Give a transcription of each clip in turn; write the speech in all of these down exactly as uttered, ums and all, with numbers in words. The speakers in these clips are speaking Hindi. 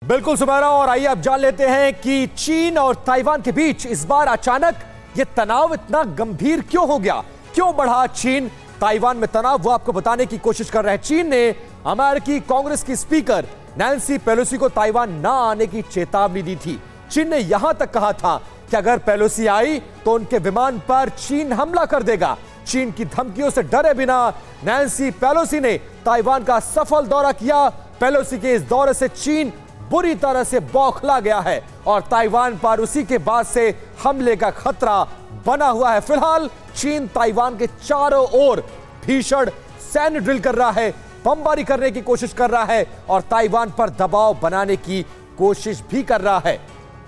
बिल्कुल सुमेरा, और आइए अब जान लेते हैं कि चीन और ताइवान के बीच इस बार अचानक ये तनाव इतना गंभीर क्यों हो गया, क्यों बढ़ा चीन ताइवान में तनाव, वो आपको बताने की कोशिश कर रहे हैं। चीन ने अमेरिकी कांग्रेस की स्पीकर नैन्सी पेलोसी को ताइवान ना आने की चेतावनी दी थी। चीन ने यहां तक कहा था कि अगर पेलोसी आई तो उनके विमान पर चीन हमला कर देगा। चीन की धमकियों से डरे बिना नैन्सी पेलोसी ने ताइवान का सफल दौरा किया। पेलोसी के इस दौरे से चीन बुरी तरह से बौखला गया है और ताइवान पर उसी के बाद से हमले का खतरा बना हुआ है। फिलहाल चीन ताइवान के चारों ओर भीषण सैन्य ड्रिल कर रहा है, बमबारी करने की कोशिश कर रहा है और ताइवान पर दबाव बनाने की कोशिश भी कर रहा है।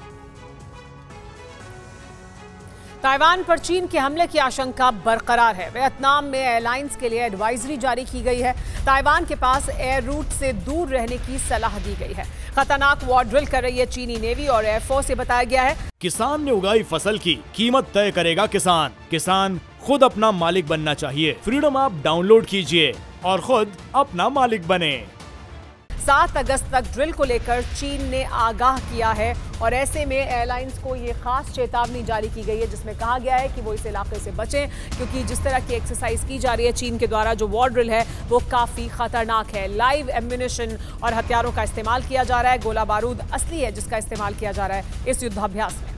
ताइवान पर चीन के हमले की आशंका बरकरार है। वियतनाम में एयरलाइंस के लिए एडवाइजरी जारी की गई है। ताइवान के पास एयर रूट से दूर रहने की सलाह दी गई है। खतरनाक वॉर ड्रिल कर रही है चीनी नेवी और एयरफोर्स, ये बताया गया है। किसान ने उगाई फसल की कीमत तय करेगा किसान। किसान खुद अपना मालिक बनना चाहिए। फ्रीडम ऐप डाउनलोड कीजिए और खुद अपना मालिक बने। सात अगस्त तक ड्रिल को लेकर चीन ने आगाह किया है और ऐसे में एयरलाइंस को ये खास चेतावनी जारी की गई है जिसमें कहा गया है कि वो इस इलाके से बचें, क्योंकि जिस तरह की एक्सरसाइज की जा रही है चीन के द्वारा, जो वॉर ड्रिल है वो काफ़ी खतरनाक है। लाइव एम्यूनिशन और हथियारों का इस्तेमाल किया जा रहा है। गोला बारूद असली है जिसका इस्तेमाल किया जा रहा है इस युद्धाभ्यास में।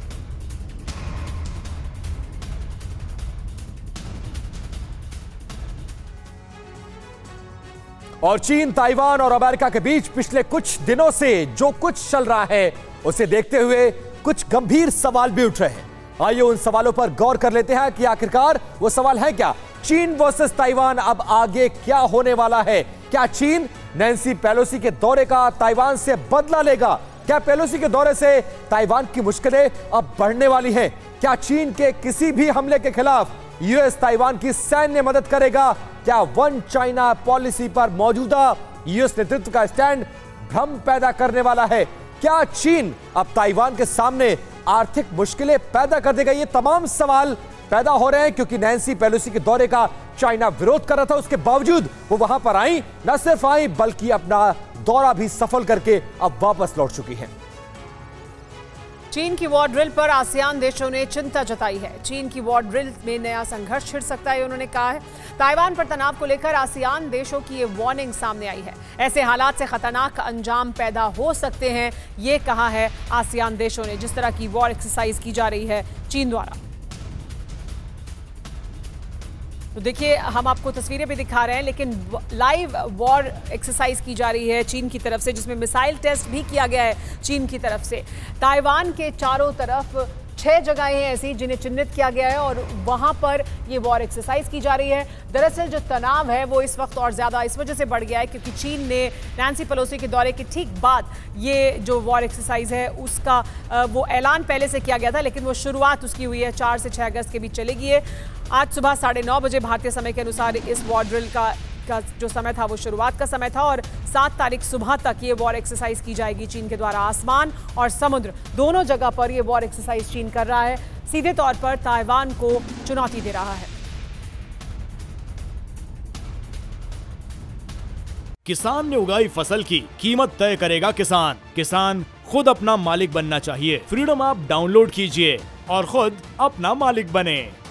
और चीन, ताइवान और अमेरिका के बीच पिछले कुछ दिनों से जो कुछ चल रहा है उसे देखते हुए कुछ गंभीर सवाल भी उठ रहे हैं। आइए उन सवालों पर गौर कर लेते हैं कि आखिरकार वो सवाल है क्या। चीन वर्सेस ताइवान, अब आगे क्या होने वाला है? क्या चीन नैन्सी पेलोसी के दौरे का ताइवान से बदला लेगा? क्या पेलोसी के दौरे से ताइवान की मुश्किलें अब बढ़ने वाली हैं? क्या चीन के किसी भी हमले के खिलाफ यूएस ताइवान की सैन्य मदद करेगा? क्या वन चाइना पॉलिसी पर मौजूदा यूएस नेतृत्व का स्टैंड भ्रम पैदा करने वाला है? क्या चीन अब ताइवान के सामने आर्थिक मुश्किलें पैदा कर देगा? ये तमाम सवाल पैदा हो रहे हैं क्योंकि नैन्सी पेलोसी के दौरे का चाइना विरोध कर रहा था। उसके बावजूद वो वहां पर आई, न सिर्फ आई बल्कि अपना दौरा भी सफल करके अब वापस लौट चुकी है। चीन की वॉर ड्रिल पर आसियान देशों ने चिंता जताई है। चीन की वॉर ड्रिल में नया संघर्ष छिड़ सकता है, उन्होंने कहा है। ताइवान पर तनाव को लेकर आसियान देशों की ये वार्निंग सामने आई है। ऐसे हालात से खतरनाक अंजाम पैदा हो सकते हैं, ये कहा है आसियान देशों ने, जिस तरह की वॉर एक्सरसाइज की जा रही है चीन द्वारा। तो देखिए, हम आपको तस्वीरें भी दिखा रहे हैं, लेकिन लाइव वॉर एक्सरसाइज की जा रही है चीन की तरफ से, जिसमें मिसाइल टेस्ट भी किया गया है चीन की तरफ से। ताइवान के चारों तरफ छह जगहें हैं ऐसी जिन्हें चिन्हित किया गया है और वहां पर ये वॉर एक्सरसाइज की जा रही है। दरअसल जो तनाव है वो इस वक्त और ज़्यादा इस वजह से बढ़ गया है क्योंकि चीन ने नैन्सी पेलोसी के दौरे के ठीक बाद ये जो वॉर एक्सरसाइज है उसका वो ऐलान पहले से किया गया था, लेकिन वो शुरुआत उसकी हुई है चार से छः अगस्त के बीच चलेगी है। आज सुबह साढ़े नौ बजे भारतीय समय के अनुसार इस वॉर ड्रिल का का जो समय था वो शुरुआत का समय था और सात तारीख सुबह तक ये वॉर एक्सरसाइज की जाएगी चीन के द्वारा। आसमान और समुद्र दोनों जगह पर ये वॉर एक्सरसाइज चीन कर रहा है, सीधे तौर पर ताइवान को चुनौती दे रहा है। किसान ने उगाई फसल की कीमत तय करेगा किसान। किसान खुद अपना मालिक बनना चाहिए। फ्रीडम ऐप डाउनलोड कीजिए और खुद अपना मालिक बने।